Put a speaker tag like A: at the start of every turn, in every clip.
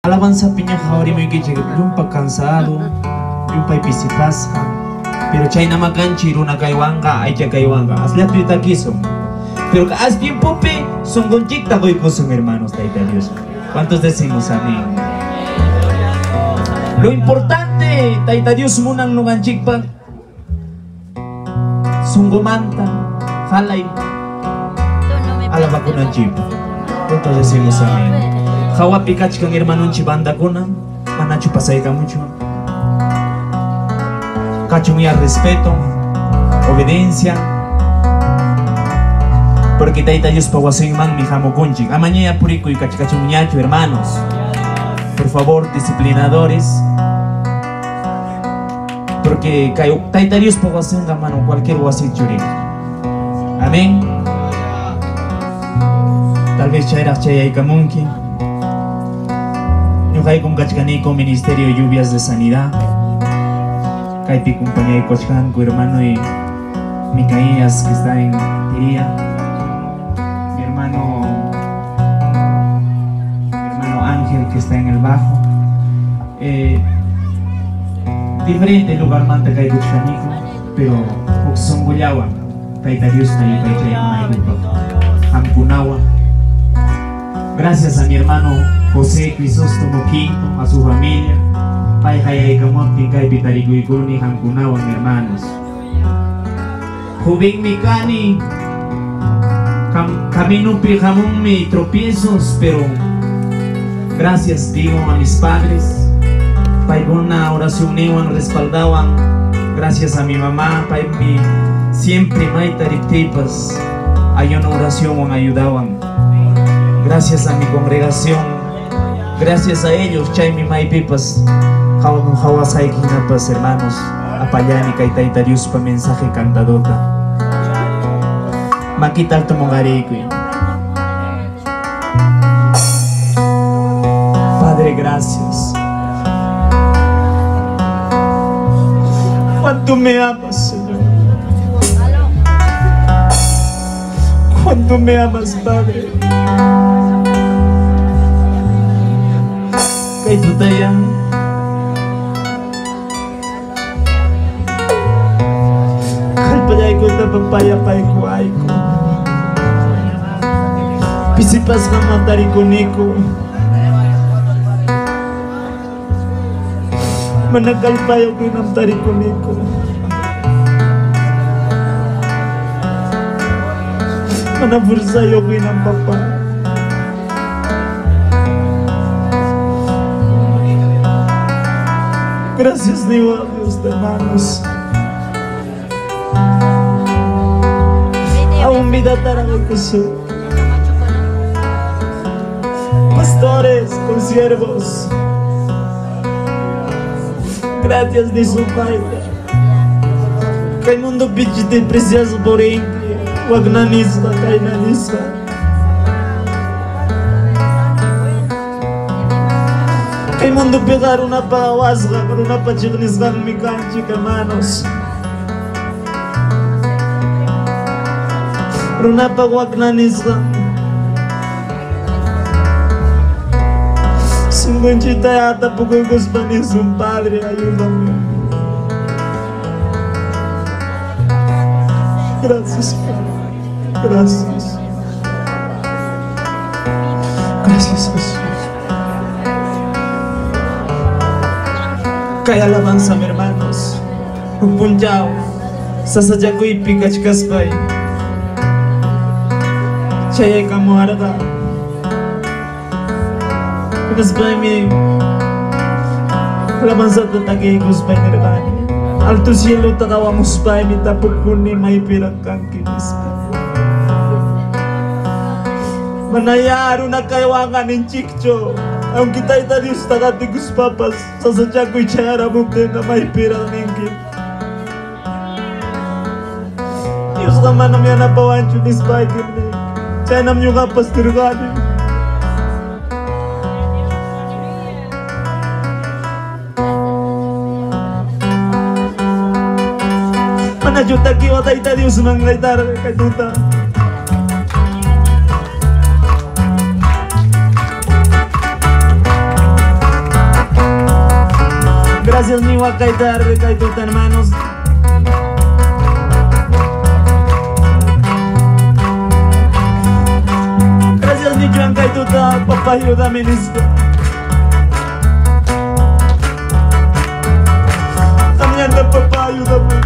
A: alabanza piña jawari muy que llegue lumpa cansado lumpa y pisipasca pero chayna macanchi runa kaiwanga ay que kaiwanga asla pita quiso pero haz bien pope son gonchita voy con sus hermanos taita Dios. ¿Cuántos decimos amén? Lo importante taita Dios munan no ganchikpa sungomanta halay a la vacuna chip. ¿Cuántos decimos amén? Jawa pikach kan hermano chibanda kuna manachu pasay ka mucho cachumia respeto obediencia porque taita Dios pawasen man mi jamo kunchik amaña purico y cachicachumiacho hermanos por favor disciplinadores porque taita Dios pawasen mano cualquier wasit churik amén. Tal vez chayrak chay kamunki yo hay con cachcanico ministerio de lluvias de sanidad caipi compañía de cochcan cu hermano y Micaías que está en Tiría mi hermano Ángel que está en el bajo diferente lugar manta cai cochcanico pero son goyawa taita Dios taita Hampunawa. Gracias a mi hermano José Crisóstomo Quinto, a su familia, Pai Hayay Kamonti, Kai Pitariguiguni, Hankunawan, hermanos. Joven Mikani, camino pijamón mi tropiezos, pero gracias digo a mis padres, Pai una oración newan respaldaban, gracias a mi mamá, Pai mi siempre maitariptipas, hay una oración ayudaban. Gracias a mi congregación, gracias a ellos, Chaimi Maipipas, Hawasai Kinapas, hermanos, Apayani, Kaitaita Dios, pa mensaje cantadota. Makital Tomogarikui. Padre, gracias. Cuánto me amas, Señor. Cuánto me amas, Padre. Kay tutayang kalpayay ko na papayapay ko ay ko pisipas na matari ko niko managalpayo ko ng tari ko niko manabulsayo ko ng papa. Gracias digo a Dios, hermanos. Aún vida tarangay kuso. Pastores, consiervos. Gracias de su Padre. Kay mundo pichite precioso por enki. Wag naniswa, kay naniswa. Kay mundo pegar una pagawasga, una pachignisgan mi canchi, hermanos. Una pagwagnanisgan. Sungunchita yata pugugos panis un Padre, ayúdame. Gracias, Padre. Gracias. Gracias, Jesús. Kaya alabanza, mis hermanos. Punjao, sasajakoy pikachkaspay. Chayay kamuarga. Kaspay mi alabanza tatagay kuspay nirgani. Alto cielo tagawamuspay mi tapukuni may pirangkang kinispay. Manayaro na kaywangan ng chikcho. Ang kita'y Diyos tagatigus papas sasadya ko'y tiyara bukde na may pirang ningin. Diyos naman ang yan napawan siya ni Spiker ni. Tiyan nam yung kapas tirgani. Manajuta kiwa tayo Diyos nang ngaytar kajuta. Gracias mi Wakaitar, Kaituta hermanos. Gracias mi Juan Kaituta, papá ayúdame en esto. También papá ayúdame.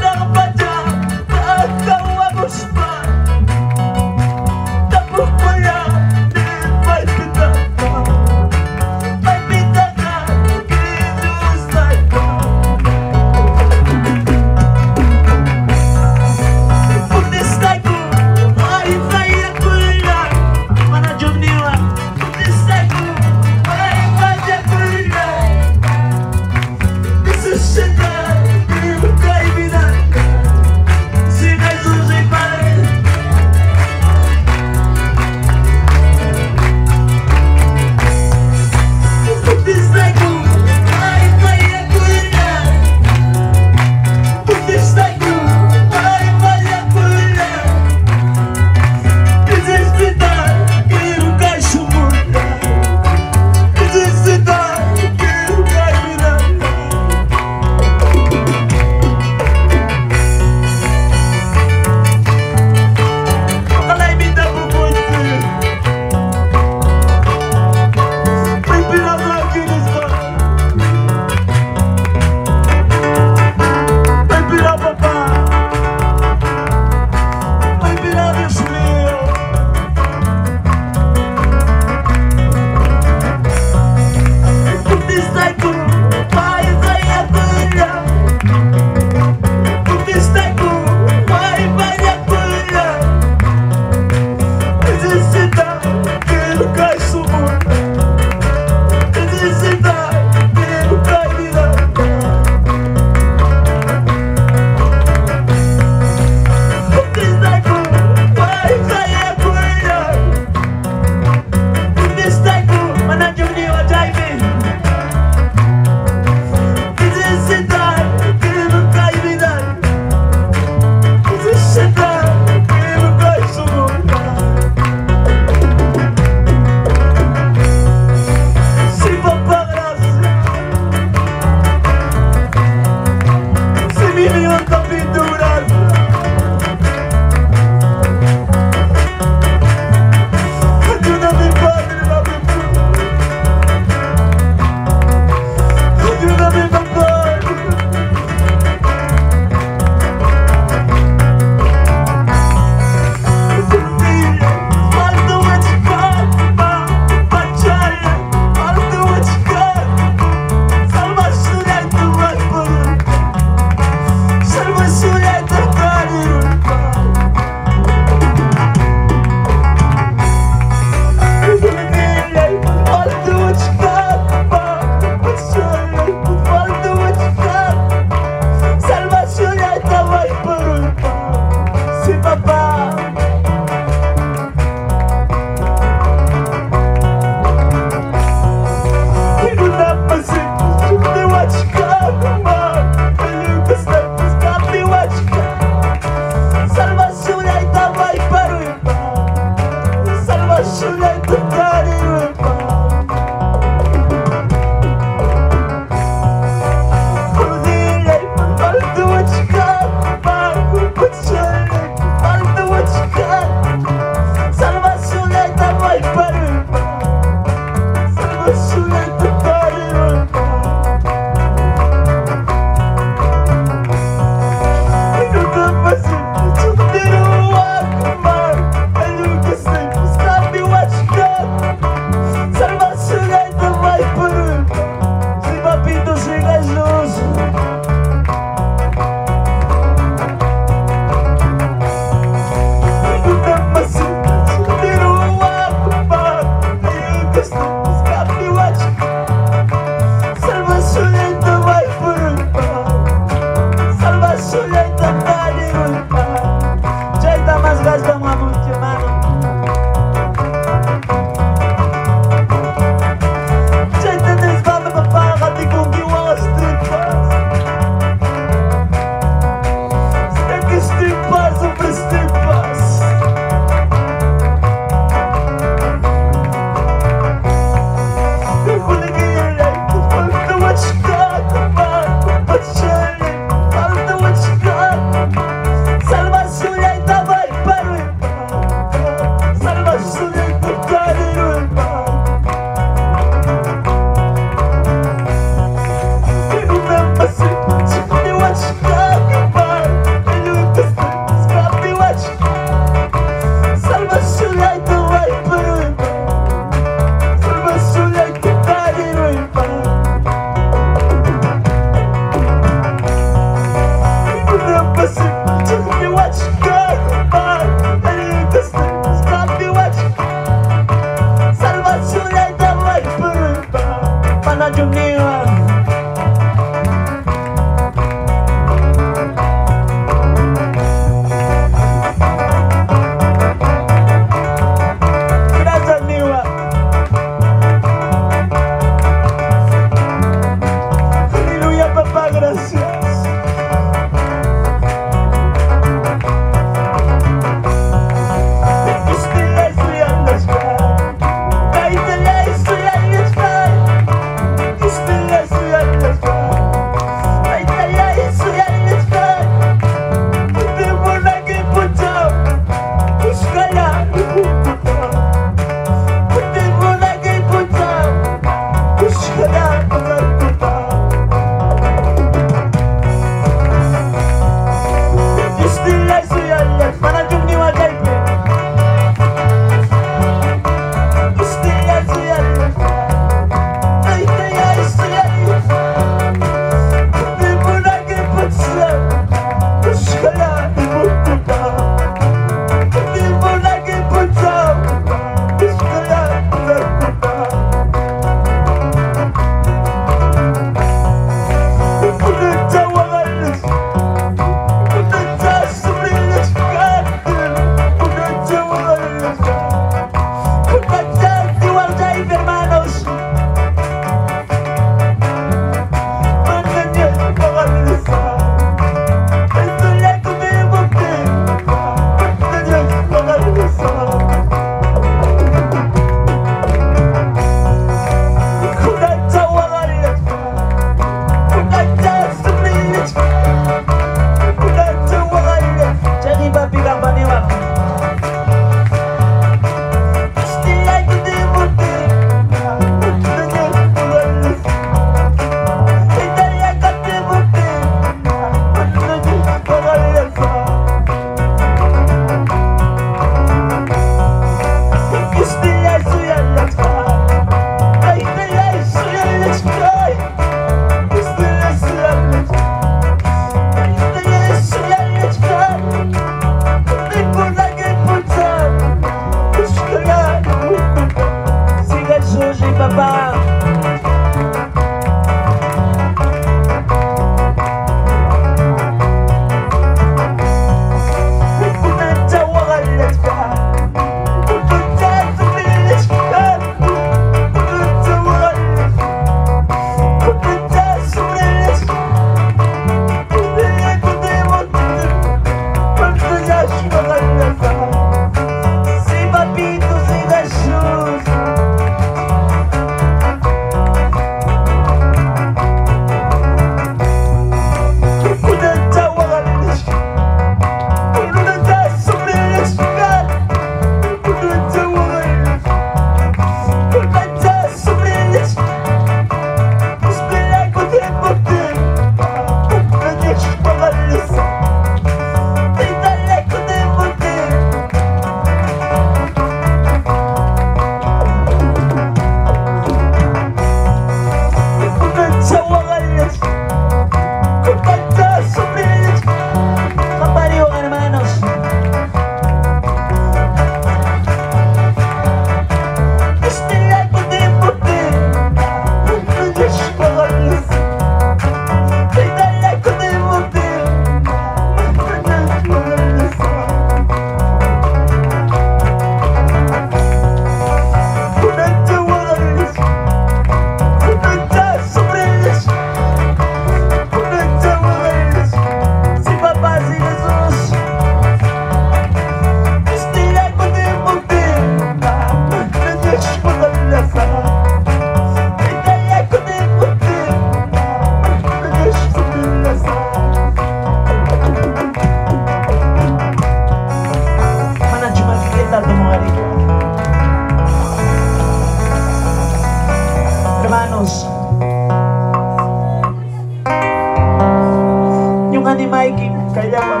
B: ni Mikey Kayawan.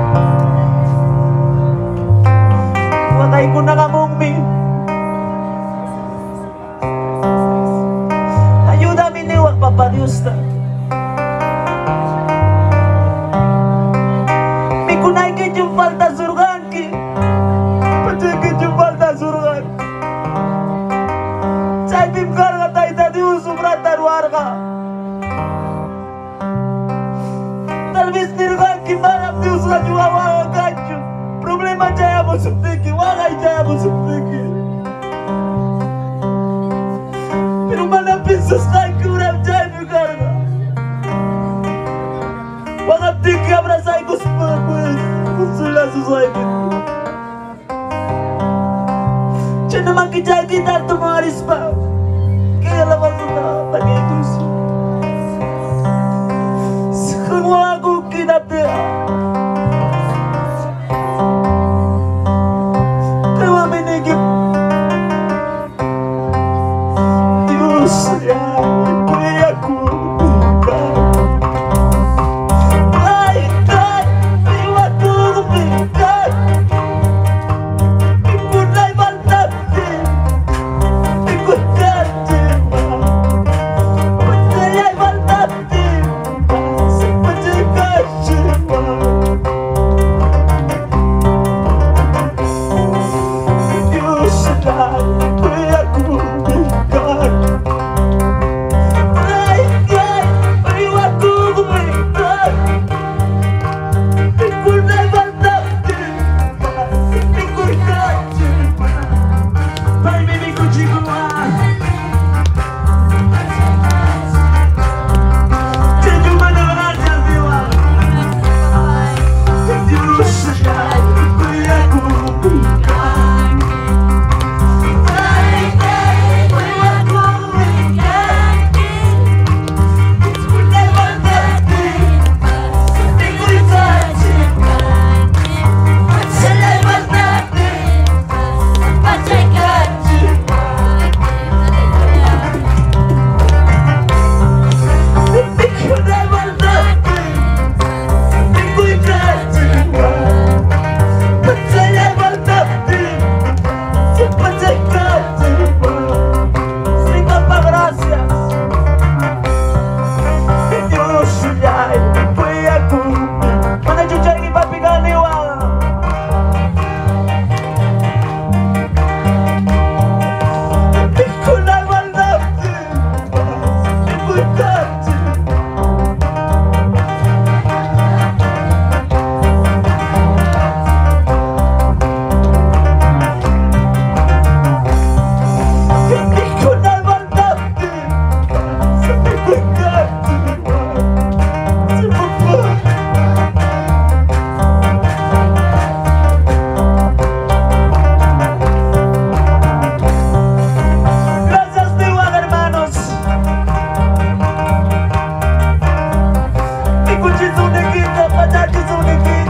B: Wakay ko nakamungmi. Ayuda miniwag papariusta. Mi kunay ke yung falta surgan ki. Pati ke yung falta surgan. Chay tim karga tay tadi usumra tarwar ka. Talvez nirgan ki marap di usga juga waga kacu. Problema jaya mo subteki, waga jaya mo subteki. Pero mana pisas kay kurang jaya mi karga. Tem que abraçar com os pães, com os laços like. Tinha uma que já que dá tomar espal. Que ela vai dar para quem tu se como algo que dá terra. Nikita,